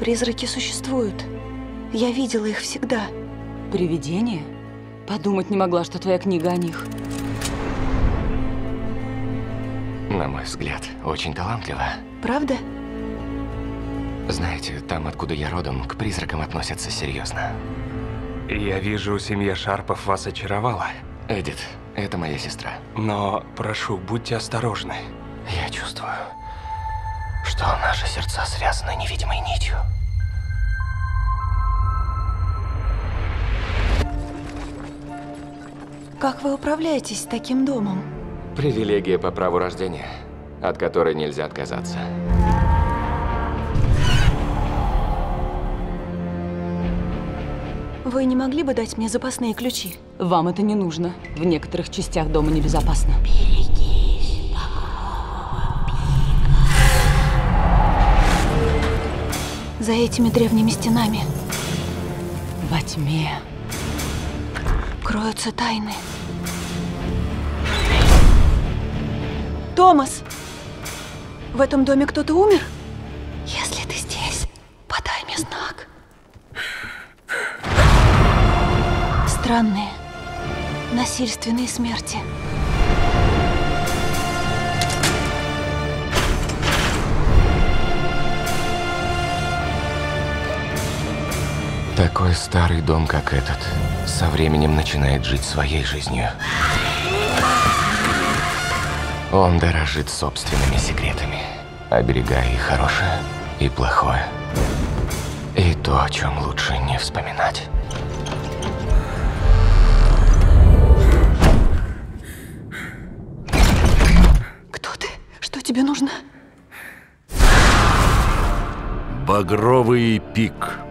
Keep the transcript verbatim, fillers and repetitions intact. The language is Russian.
Призраки существуют. Я видела их всегда. Привидения? Подумать не могла, что твоя книга о них. На мой взгляд, очень талантливо. Правда? Знаете, там, откуда я родом, к призракам относятся серьезно. Я вижу, семья Шарпов вас очаровала. Эдит, это моя сестра. Но, прошу, будьте осторожны. Я чувствую, что наши сердца связаны невидимой нитью. Как вы управляетесь с таким домом? Привилегия по праву рождения, от которой нельзя отказаться. Вы не могли бы дать мне запасные ключи? Вам это не нужно. В некоторых частях дома небезопасно. Берегись. За этими древними стенами Во тьме. кроются тайны. Томас! В этом доме кто-то умер? Если ты здесь, подай мне знак. Странные, насильственные смерти. Такой старый дом, как этот, со временем начинает жить своей жизнью. Он дорожит собственными секретами, оберегая и хорошее, и плохое. И то, о чем лучше не вспоминать. Кто ты? Что тебе нужно? Багровый пик.